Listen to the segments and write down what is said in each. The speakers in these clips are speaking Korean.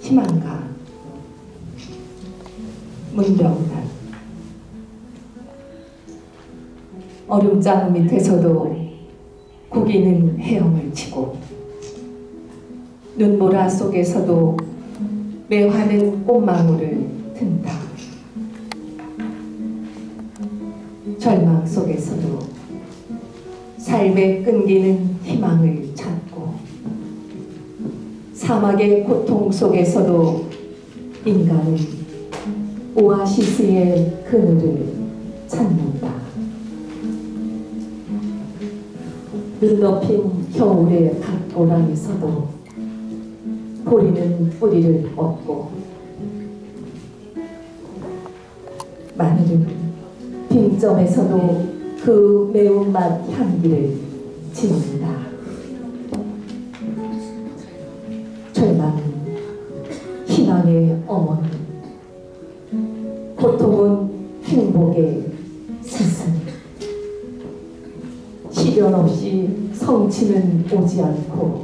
희망가 문병단. 얼음장 밑에서도 고기는 헤엄을 치고 눈보라 속에서도 매화는 꽃망울을 튼다. 절망 속에서도 삶의 끈기는 희망을 찾고 사막의 고통 속에서도 인간은 오아시스의 그늘을 찾는다. 눈 덮인 겨울의 갓고랑에서도 보리는 뿌리를 얻고 마늘은 빙점에서도 그 매운맛 향기를 짓는다. 절망은 희망의 어머니, 고통은 행복의 스승. 시련 없이 성취는 오지 않고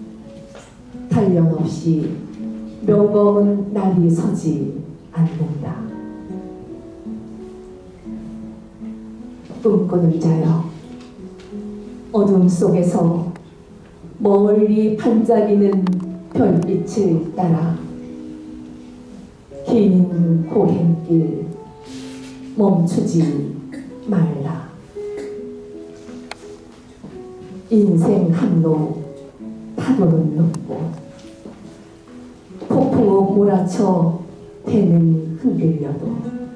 단련 없이 명검은 날이 서지 않는다. 꿈꾸는 자여, 어둠 속에서 멀리 반짝이는 별빛을 따라 긴 고행길 멈추지 말라. 인생 함로 파도는 높고 폭풍우 몰아쳐 배는 흔들려도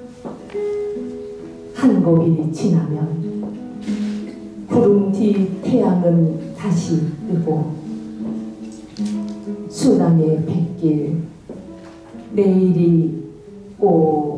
한 고일이 지나면 구름 뒤 태양은 다시 뜨고 순항의 뱃길 내일이 오